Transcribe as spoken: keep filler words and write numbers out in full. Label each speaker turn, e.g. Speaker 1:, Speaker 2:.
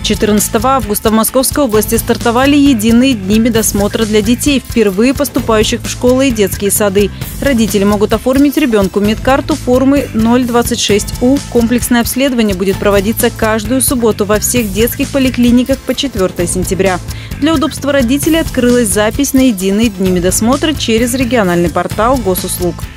Speaker 1: четырнадцатого августа в Московской области стартовали единые дни медосмотра для детей, впервые поступающих в школы и детские сады. Родители могут оформить ребенку медкарту формы ноль двадцать шесть У. Комплексное обследование будет проводиться каждую субботу во всех детских поликлиниках по четвёртое сентября. Для удобства родителей открылась запись на единые дни медосмотра через региональный портал госуслуг.